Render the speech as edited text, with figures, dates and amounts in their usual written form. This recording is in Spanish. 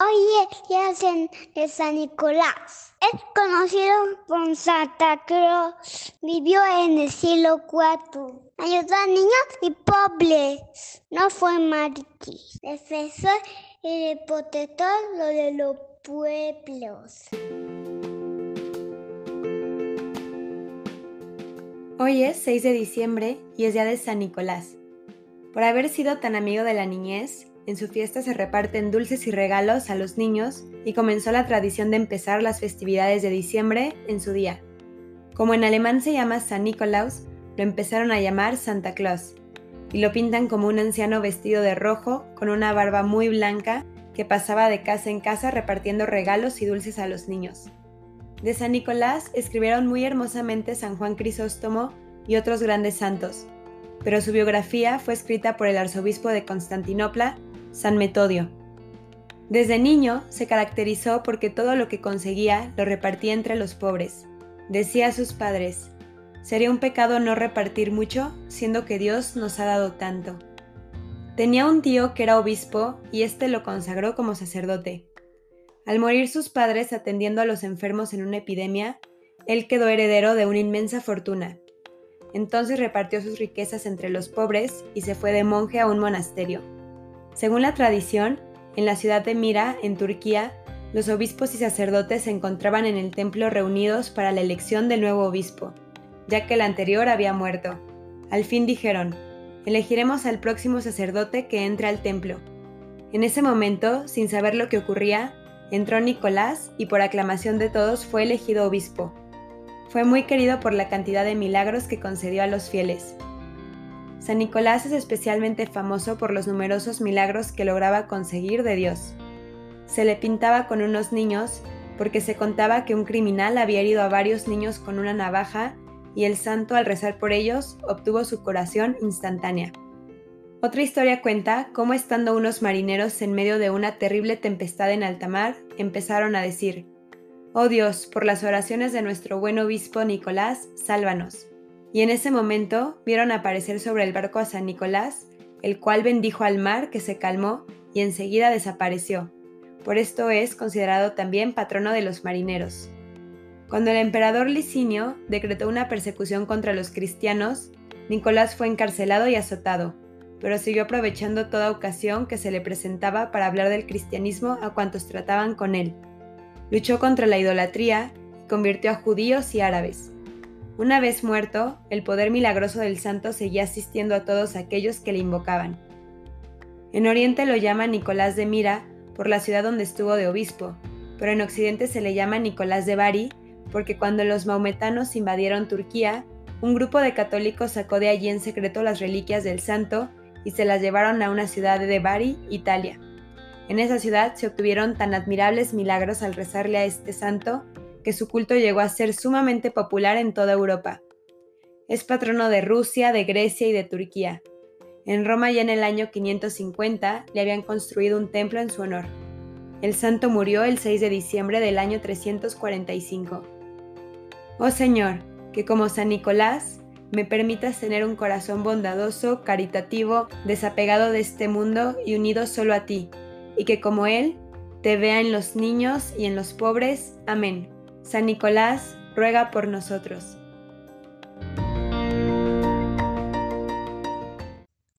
Hoy es día de San Nicolás. Es conocido por Santa Claus. Vivió en el siglo IV. Ayudó a niños y pobres. No fue mártir. Defensor y protector de los pueblos. Hoy es 6 de diciembre y es día de San Nicolás. Por haber sido tan amigo de la niñez, en su fiesta se reparten dulces y regalos a los niños y comenzó la tradición de empezar las festividades de diciembre en su día. Como en alemán se llama San Nikolaus, lo empezaron a llamar Santa Claus, y lo pintan como un anciano vestido de rojo con una barba muy blanca que pasaba de casa en casa repartiendo regalos y dulces a los niños. De San Nicolás escribieron muy hermosamente San Juan Crisóstomo y otros grandes santos, pero su biografía fue escrita por el arzobispo de Constantinopla, San Metodio. Desde niño se caracterizó porque todo lo que conseguía lo repartía entre los pobres. Decía a sus padres: «Sería un pecado no repartir mucho, siendo que Dios nos ha dado tanto». Tenía un tío que era obispo y éste lo consagró como sacerdote. Al morir sus padres atendiendo a los enfermos en una epidemia, él quedó heredero de una inmensa fortuna. Entonces repartió sus riquezas entre los pobres y se fue de monje a un monasterio. Según la tradición, en la ciudad de Mira, en Turquía, los obispos y sacerdotes se encontraban en el templo reunidos para la elección del nuevo obispo, ya que el anterior había muerto. Al fin dijeron: «Elegiremos al próximo sacerdote que entre al templo». En ese momento, sin saber lo que ocurría, entró Nicolás y por aclamación de todos fue elegido obispo. Fue muy querido por la cantidad de milagros que concedió a los fieles. San Nicolás es especialmente famoso por los numerosos milagros que lograba conseguir de Dios. Se le pintaba con unos niños porque se contaba que un criminal había herido a varios niños con una navaja y el santo, al rezar por ellos, obtuvo su curación instantánea. Otra historia cuenta cómo, estando unos marineros en medio de una terrible tempestad en alta mar, empezaron a decir: «Oh Dios, por las oraciones de nuestro buen obispo Nicolás, sálvanos». Y en ese momento vieron aparecer sobre el barco a San Nicolás, el cual bendijo al mar, que se calmó y enseguida desapareció. Por esto es considerado también patrono de los marineros. Cuando el emperador Licinio decretó una persecución contra los cristianos, Nicolás fue encarcelado y azotado, pero siguió aprovechando toda ocasión que se le presentaba para hablar del cristianismo a cuantos trataban con él. Luchó contra la idolatría y convirtió a judíos y árabes. Una vez muerto, el poder milagroso del santo seguía asistiendo a todos aquellos que le invocaban. En Oriente lo llaman Nicolás de Mira por la ciudad donde estuvo de obispo, pero en Occidente se le llama Nicolás de Bari porque cuando los maometanos invadieron Turquía, un grupo de católicos sacó de allí en secreto las reliquias del santo y se las llevaron a una ciudad de Bari, Italia. En esa ciudad se obtuvieron tan admirables milagros al rezarle a este santo que su culto llegó a ser sumamente popular en toda Europa. Es patrono de Rusia, de Grecia y de Turquía. En Roma, ya en el año 550, le habían construido un templo en su honor. El santo murió el 6 de diciembre del año 345. Oh Señor, que como San Nicolás me permitas tener un corazón bondadoso, caritativo, desapegado de este mundo y unido solo a ti, y que como él te vea en los niños y en los pobres. Amén. San Nicolás, ruega por nosotros.